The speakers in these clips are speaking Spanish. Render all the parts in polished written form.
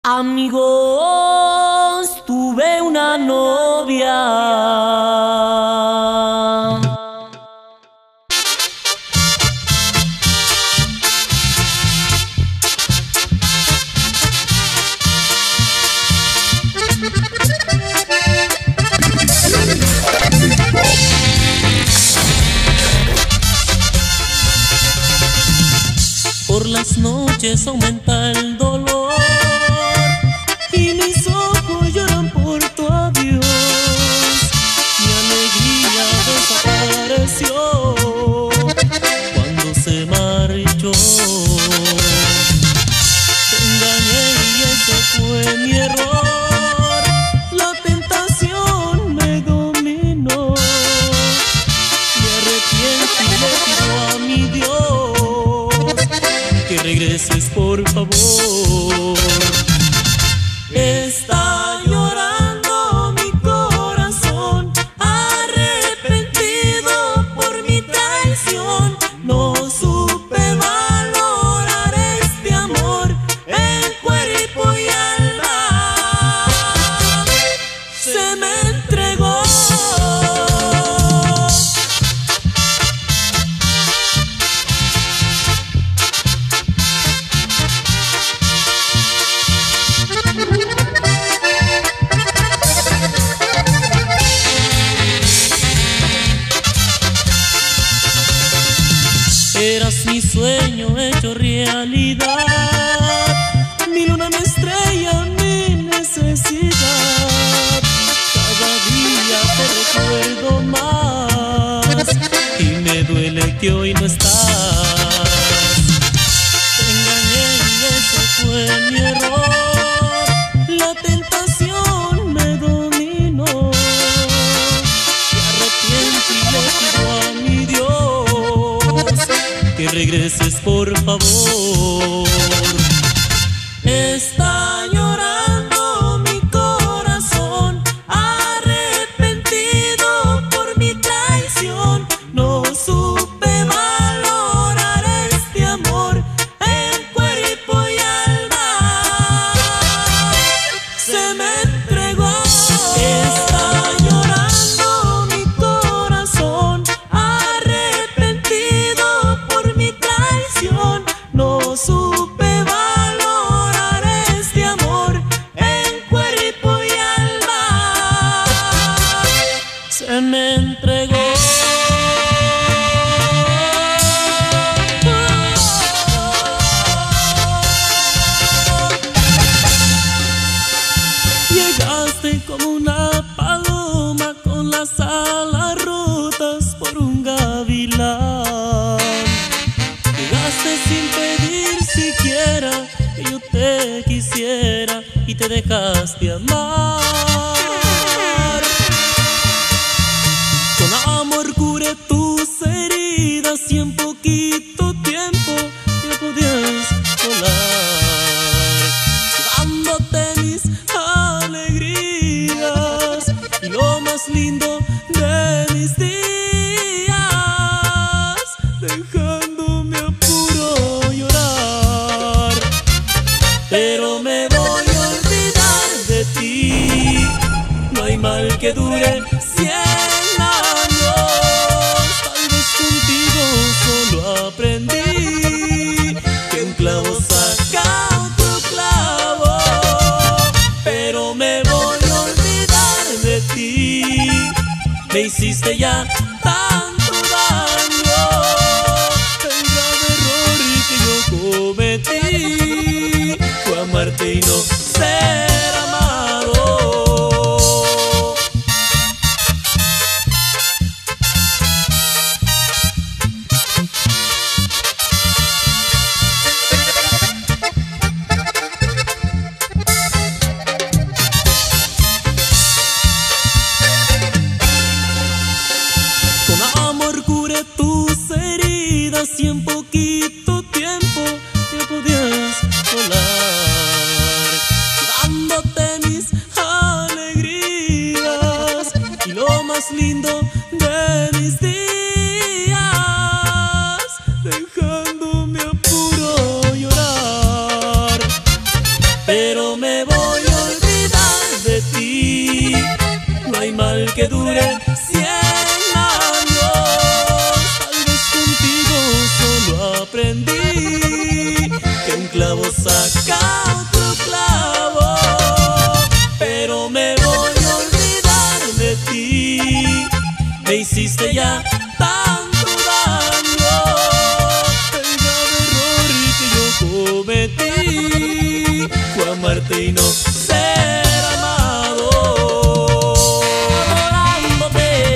Amigos, tuve una novia. Por las noches aumenta el dolor y mis ojos lloran por tu adiós. Mi alegría desapareció cuando se marchó. Te engañé y ese fue mi error. La tentación me dominó. Me arrepiento y le pido a mi Dios que regreses por favor. Está llorando mi corazón, arrepentido por mi traición. No supe valorar este amor en cuerpo y alma. Se me entregó. Eras mi sueño hecho realidad, mi luna, mi estrella, mi necesidad. Cada día te recuerdo más y me duele que hoy no estás. Te engañé y ese fue mi error. La tentación me dominó. Me arrepiento y le pido a mi Dios que regreses por favor. Está llorando mi corazón, arrepentido por mi traición. No supe valorar este amor en cuerpo y alma. Se me entregó. Está llorando mi corazón, arrepentido por mi traición. No supe valorar este amor en cuerpo y alma. Se me entregó. Llegaste como una paloma con las alas rotas por un gavilán. Llegaste sin pedir siquiera que yo te quisiera y te dejaste amar. Con amor curé tus heridas y en poquito tiempo ya podías volar, dándote mis alegrías y lo más lindo de mis días, dejándome a puro llorar. Pero me voy a olvidar de ti, no hay mal que dure 100 años. Tal vez contigo solo aprendí que un clavo saca otro clavo. Pero me voy a olvidar de ti, me hiciste ya tanto daño. El grave error que yo cometí fue amarte y no ser amado. Con amor curé tus heridas y en poquito tiempo ya podías volar, dándote mis alegrías y lo más lindo de mis días, dejándome a puro llorar. Pero me amarte y no ser amado. Adorándote.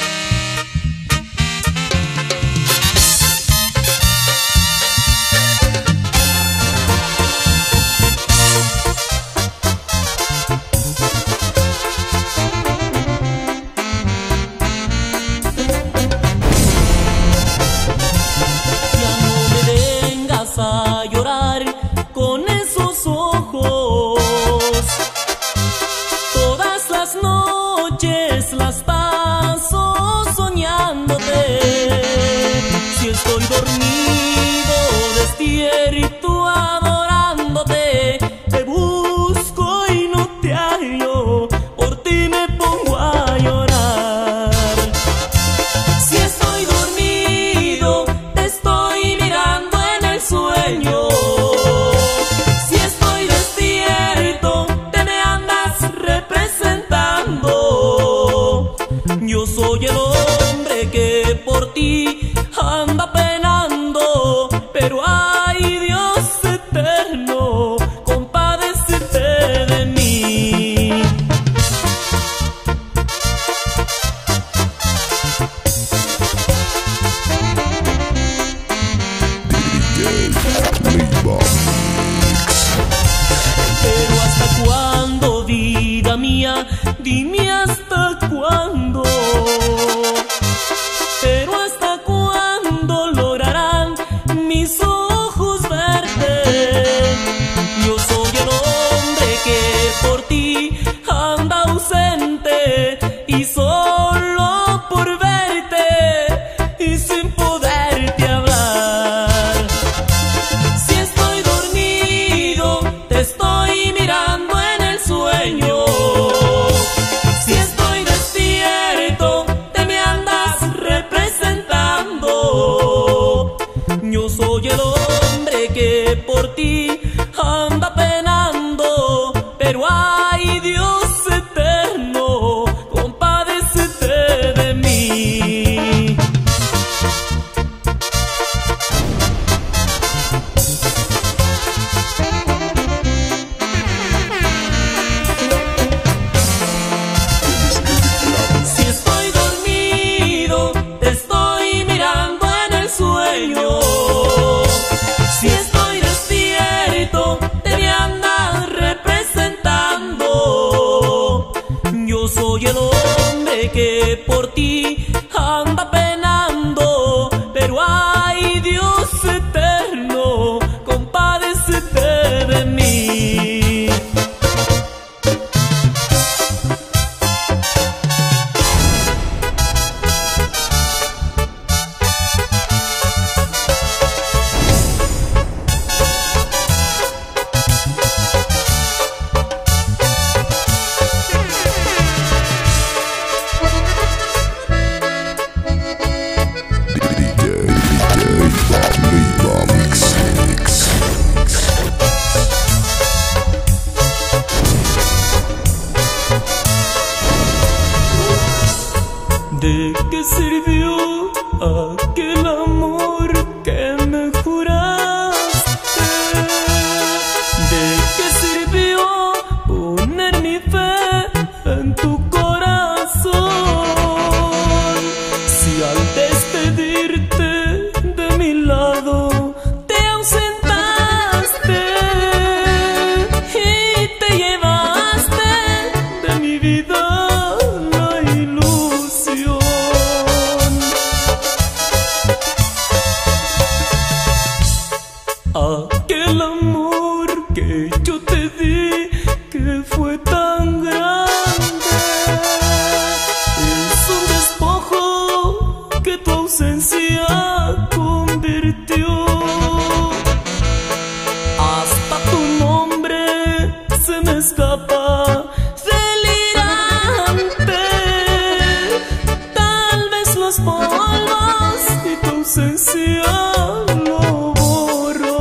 A llorar con esos ojos. Todas las noches las paso soñándote. Si estoy dormido, despierto adorándote. Te busco y no te hallo, por ti me pongo a llorar. Si estoy dormido, te estoy mirando en el sueño. Si estoy despierto, te me andas representando. Yo soy el hombre que por ti anda penando, pero ay Dios eterno, compadécete de mí. Pero ¿hasta cuándo, vida mía? Dime hasta cuándo. Pero ¿hasta cuándo lograrán mis ojos verte? Yo soy el hombre que por ti anda ausente y solo por verte y sin poderte hablar. Si estoy dormido, te estoy mirando en el sueño. Si estoy despierto, te me andas representando. Yo soy el hombre que por ti anda penando, pero ay Dios eterno, compadécete de mí. Si estoy dormido, te estoy mirando en el sueño. Si estoy despierto, te me andas representando. Yo soy el hombre que por ti anda penando, pero ay Dios eterno, compadécete de mí. ¿De qué sirvió aquel amor que me juraste? ¿De qué sirvió poner mi fe en tu corazón? Si al despedirte de mi lado te ausentaste y te llevaste de mi vida la ilusión. Aquel amor que yo te di, que fue tan grande, es un despojo que tu ausencia convirtió. Hasta tu nombre se me escapa delirante. Tal vez los polvos y tu ausencia lo borro.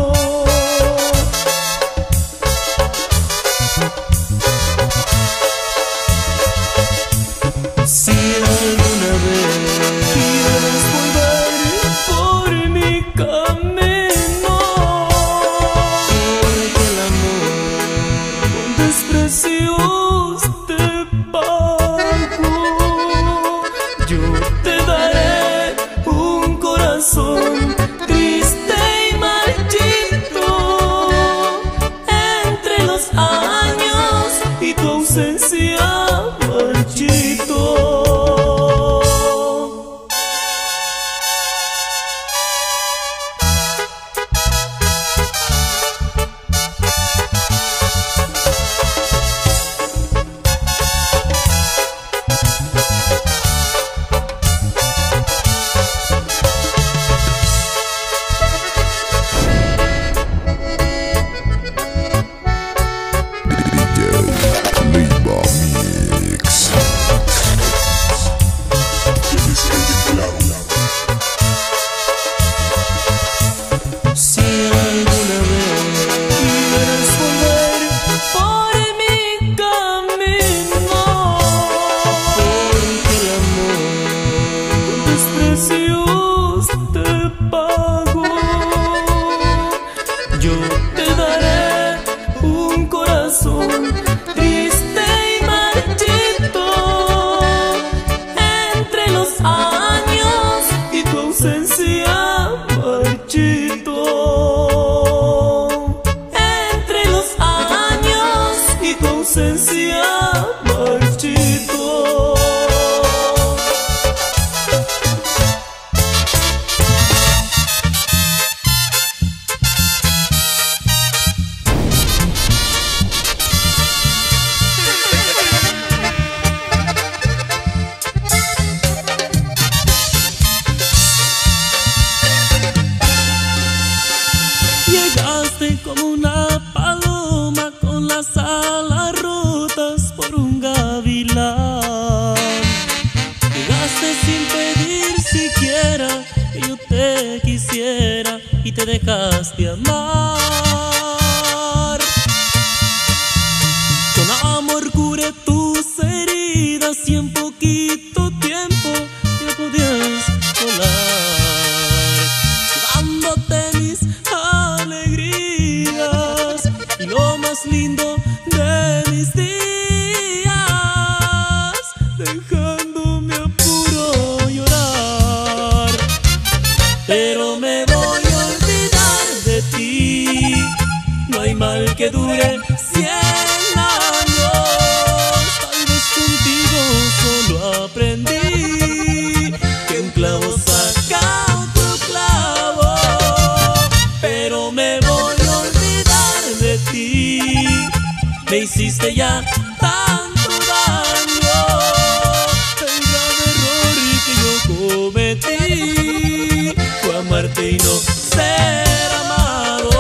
Si alguna vez quieres volver por mi camino, porque el amor desprecios te pago. Yo te daré un corazón triste y marchito entre los años y tu ausencia, marchito. Yo te daré un corazón triste y marchito entre los años y tu ausencia, marchito. Entre los años y tu ausencia, marchito. Llegaste como una paloma con las alas rotas por un gavilán. Llegaste sin pedir siquiera que yo te quisiera y te dejaste amar. Con amor curé tus heridas y en poquito tiempo ya podías volar, llevándote mis alegrías y lo más lindo de mis días, dejándome a puro llorar. Pero me voy a olvidar de ti, no hay mal que dure 100 años. Tal vez contigo solo aprendí que un clavo saca otro clavo. Pero me voy a olvidar de ti, me hiciste ya tanto daño. El grave error que yo cometí fue amarte y no ser amado.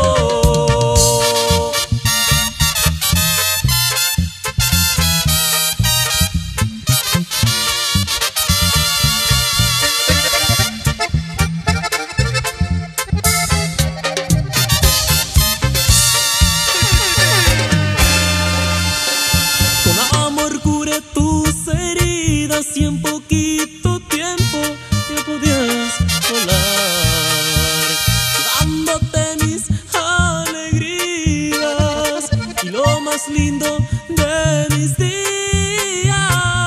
Tus heridas y en poquito tiempo ya podías volar, dándote mis alegrías y lo más lindo de mis días,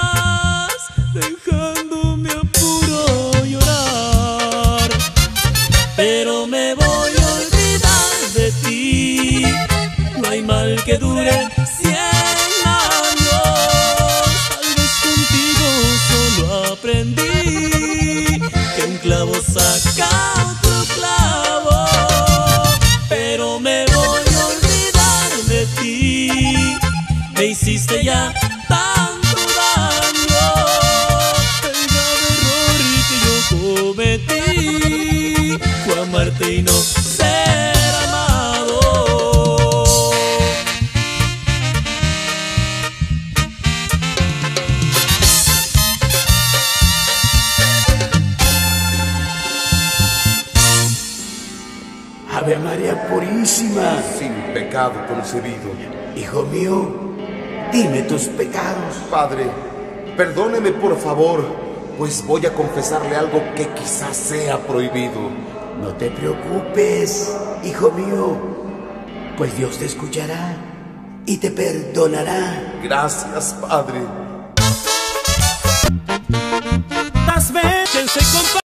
dejándome a puro llorar. Pero me voy a olvidar de ti, no hay mal que dure 100 años. Aprendí que un clavo saca otro clavo. Pero me voy a olvidar de ti, me hiciste ya tanto daño. El grave error que yo cometí fue amarte y no ser amado. Ave María Purísima, sin pecado concebido. Hijo mío, dime tus pecados. Padre, perdóneme por favor, pues voy a confesarle algo que quizás sea prohibido. No te preocupes, hijo mío, pues Dios te escuchará. y te perdonará. Gracias, Padre. Las veces, compa.